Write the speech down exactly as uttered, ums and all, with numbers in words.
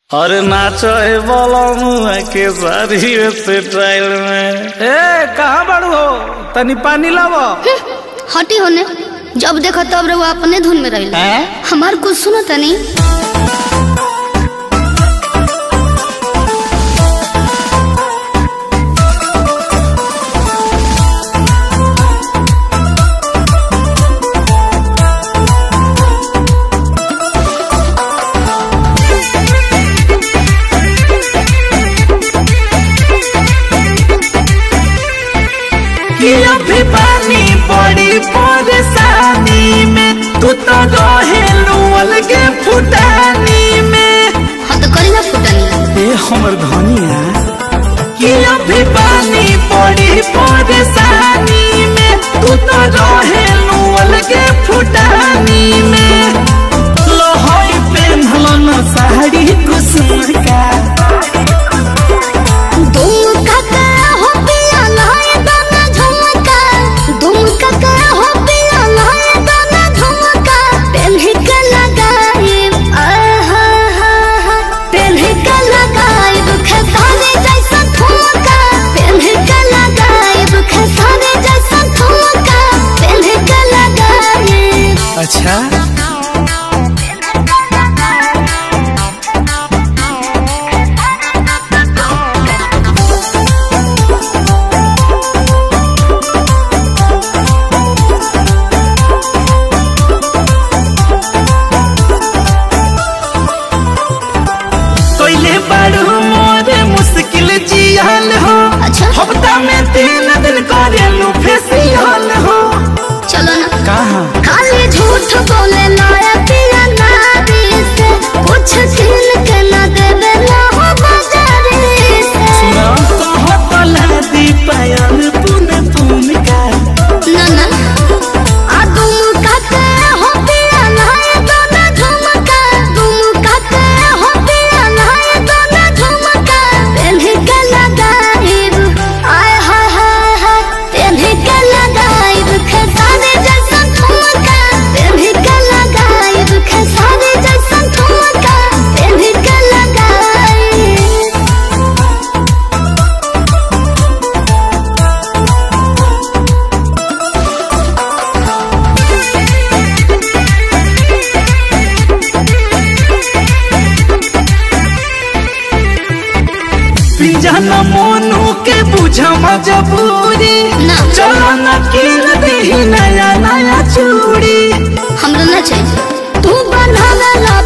अरे नाचो है बोलो मुँह के सारी स्टाइल में। ए कहाँ बाड़ू हो, तनी पानी लावो। हटी होने, जब देखो तब रहो अपने धुन में रही। हमार कुछ सुनो तनी। अभी पानी पड़ी परेशानी में, तू तो रहेलू अलगे फुटानी में। हाँ तो करी ना फुटानी। ए हमर धनिया कि अभी पानी पड़ी परेशानी में, तू तो रहेलू अलगे फुटानी में। लोहई पेन्हलो न साड़ी कुसुम का, अच्छा कोयले बाड़ू मोरे मुश्किल जियाल हो। अच्छा हफ्ता में तीन दिन करेलू फेसियल हो। चलो ना। कहाँ खाली झूठ बोले लाया पिया नारी से, कुछ दिन के ना देवे ना हो बाजारी से। सुना कहो तो लादी पायल पुन पुन का। ना ना आ तुम कहते हो पिया लाए दोना झुमका, तुम कहते हो पिया लाए दोना झुमका। तेन्ही के लगाइब आय हाय हाय हाय, तेन्ही के लगाइब खेसारी जैसा ठुमका। तेन्ही के लगाइब खेसारी जैसा ठुमका। तेन्ही के लगाइब। पिंजन मोनू के बुझा मजबूरी ना। चलो न किन दही नया नया चूड़ी। हमरा ना चाहिए तू बनावे ला